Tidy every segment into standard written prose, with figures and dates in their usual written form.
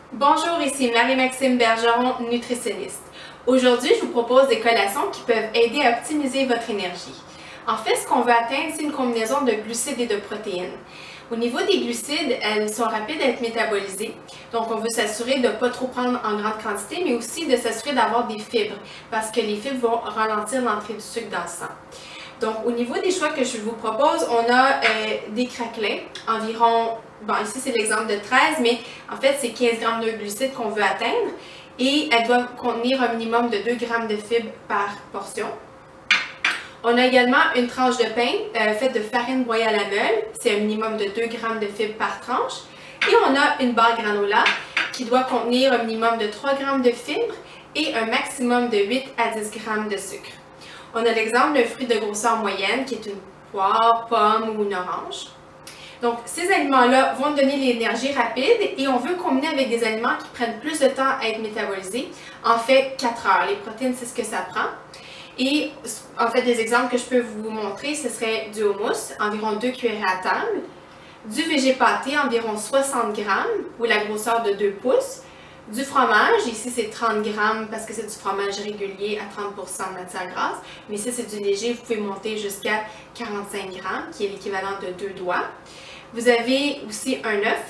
Bonjour, ici Marie-Maxime Bergeron, nutritionniste. Aujourd'hui, je vous propose des collations qui peuvent aider à optimiser votre énergie. En fait, ce qu'on veut atteindre, c'est une combinaison de glucides et de protéines. Au niveau des glucides, elles sont rapides à être métabolisées. Donc, on veut s'assurer de ne pas trop prendre en grande quantité, mais aussi de s'assurer d'avoir des fibres, parce que les fibres vont ralentir l'entrée du sucre dans le sang. Donc, au niveau des choix que je vous propose, on a des craquelins, environ, bon, ici c'est l'exemple de 13, mais en fait c'est 15 grammes de glucides qu'on veut atteindre et elles doivent contenir un minimum de 2 grammes de fibres par portion. On a également une tranche de pain faite de farine broyée à la meule, c'est un minimum de 2 grammes de fibres par tranche. Et on a une barre granola qui doit contenir un minimum de 3 grammes de fibres et un maximum de 8 à 10 grammes de sucre. On a l'exemple d'un fruit de grosseur moyenne qui est une poire, pomme ou une orange. Donc, ces aliments-là vont donner l'énergie rapide et on veut combiner avec des aliments qui prennent plus de temps à être métabolisés. En fait, 4 heures. Les protéines, c'est ce que ça prend. Et en fait, des exemples que je peux vous montrer, ce serait du houmous, environ 2 cuillères à table, du végé pâté, environ 60 grammes, ou la grosseur de 2 pouces, du fromage, ici c'est 30 grammes parce que c'est du fromage régulier à 30% de matière grasse, mais ici c'est du léger, vous pouvez monter jusqu'à 45 grammes, qui est l'équivalent de 2 doigts. Vous avez aussi un œuf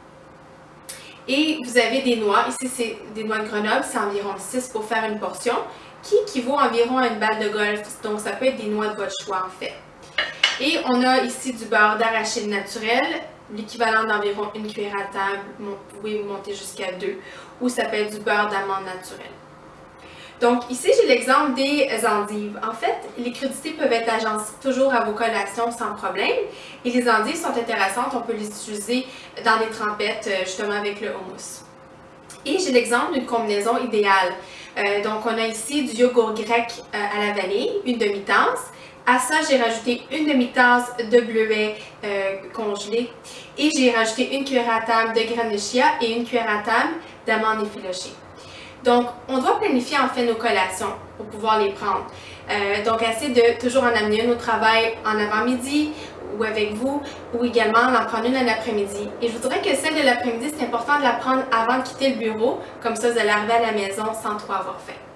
et vous avez des noix, ici c'est des noix de Grenoble, c'est environ 6 pour faire une portion, qui équivaut environ à une balle de golf, donc ça peut être des noix de votre choix en fait. Et on a ici du beurre d'arachide naturel, l'équivalent d'environ une cuillère à table, vous pouvez monter jusqu'à 2, ou ça peut être du beurre d'amande naturel. Donc ici, j'ai l'exemple des endives. En fait, les crudités peuvent être agencées toujours à vos collations sans problème. Et les endives sont intéressantes, on peut les utiliser dans des trempettes justement avec le houmous. Et j'ai l'exemple d'une combinaison idéale. Donc on a ici du yogourt grec à la vanille, une demi-tasse. À ça, j'ai rajouté une demi-tasse de bleuet congelé et j'ai rajouté une cuillère à table de graines de chia et une cuillère à table d'amandes effilochées. Donc, on doit planifier en fait nos collations pour pouvoir les prendre. Donc, essayez de toujours en amener une au travail en avant-midi ou avec vous, ou également en prendre une en après-midi. Et je vous dirais que celle de l'après-midi, c'est important de la prendre avant de quitter le bureau, comme ça vous allez arriver à la maison sans trop avoir faim.